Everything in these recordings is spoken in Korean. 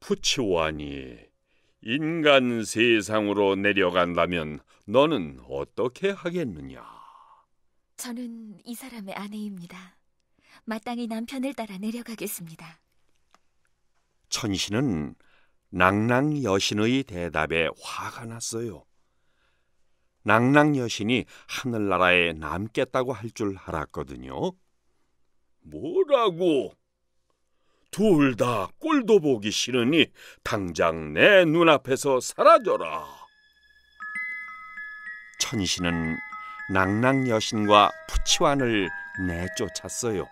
푸치와니, 인간 세상으로 내려간다면 너는 어떻게 하겠느냐? 저는 이 사람의 아내입니다. 마땅히 남편을 따라 내려가겠습니다. 천신은 낭랑 여신의 대답에 화가 났어요. 낭랑 여신이 하늘나라에 남겠다고 할 줄 알았거든요. 뭐라고? 둘 다 꼴도 보기 싫으니 당장 내 눈앞에서 사라져라. 천신은 낭랑 여신과 푸치완을 내쫓았어요.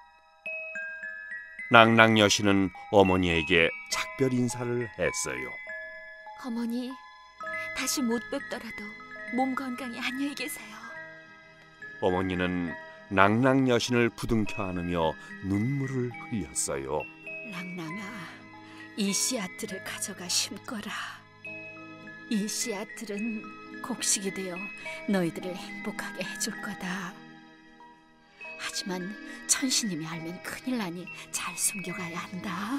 낭랑 여신은 어머니에게 작별 인사를 했어요. 어머니, 다시 못 뵙더라도 몸 건강히 안녕히 계세요. 어머니는 낭랑 여신을 부둥켜 안으며 눈물을 흘렸어요. 낭랑아, 이 씨앗들을 가져가 심거라. 이 씨앗들은 곡식이 되어 너희들을 행복하게 해줄 거다. 하지만 천신님이 알면 큰일 나니 잘 숨겨가야 한다.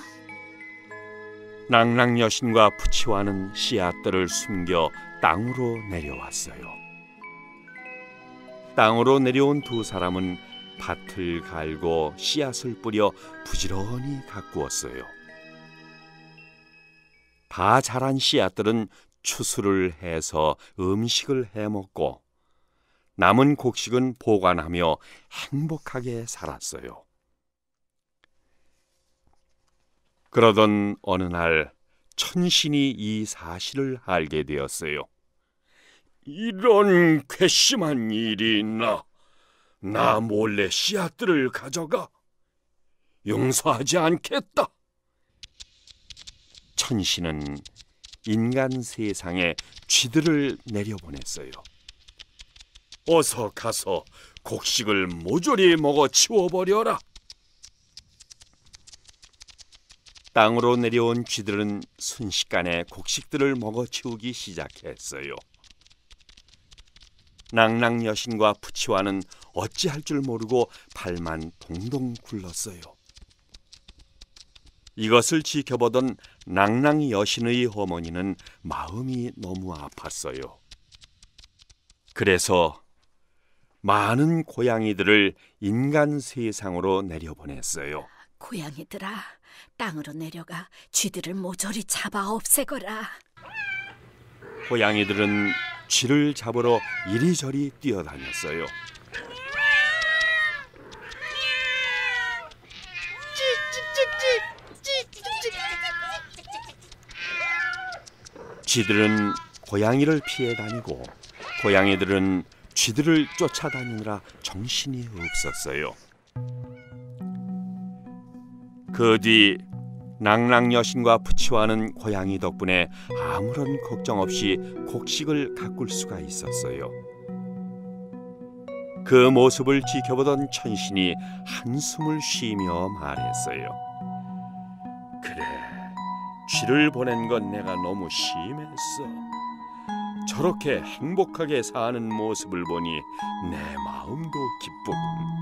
낭랑 여신과 푸치와는 씨앗들을 숨겨 땅으로 내려왔어요. 땅으로 내려온 두 사람은 밭을 갈고 씨앗을 뿌려 부지런히 가꾸었어요. 다 자란 씨앗들은 추수를 해서 음식을 해먹고 남은 곡식은 보관하며 행복하게 살았어요. 그러던 어느 날 천신이 이 사실을 알게 되었어요. 이런 괘씸한 일이 있나? 나 몰래 씨앗들을 가져가? 용서하지 않겠다. 천신은 인간 세상에 쥐들을 내려보냈어요. 어서 가서 곡식을 모조리 먹어 치워버려라. 땅으로 내려온 쥐들은 순식간에 곡식들을 먹어 치우기 시작했어요. 낭랑 여신과 푸치와는 어찌할 줄 모르고 발만 동동 굴렀어요. 이것을 지켜보던 낭랑 여신의 어머니는 마음이 너무 아팠어요. 그래서 많은 고양이들을 인간 세상으로 내려보냈어요. 고양이들아, 땅으로 내려가 쥐들을 모조리 잡아 없애거라. 고양이들은 쥐를 잡으러 이리저리 뛰어다녔어요. 쥐들은 고양이를 피해 다니고 고양이들은 쥐들을 쫓아다니느라 정신이 없었어요. 그 뒤 낭랑 여신과 푸치와는 고양이 덕분에 아무런 걱정 없이 곡식을 가꿀 수가 있었어요. 그 모습을 지켜보던 천신이 한숨을 쉬며 말했어요. 그래, 쥐를 보낸 건 내가 너무 심했어. 저렇게 행복하게 사는 모습을 보니 내 마음도 기쁘군.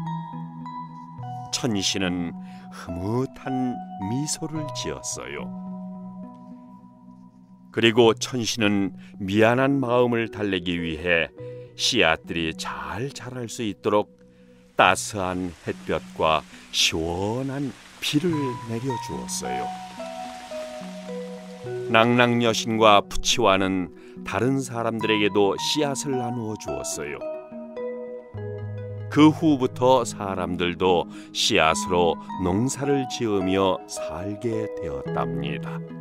천신은 흐뭇한 미소를 지었어요. 그리고 천신은 미안한 마음을 달래기 위해 씨앗들이 잘 자랄 수 있도록 따스한 햇볕과 시원한 비를 내려주었어요. 낭랑 여신과 푸치와는 다른 사람들에게도 씨앗을 나누어 주었어요. 그 후부터 사람들도 씨앗으로 농사를 지으며 살게 되었답니다.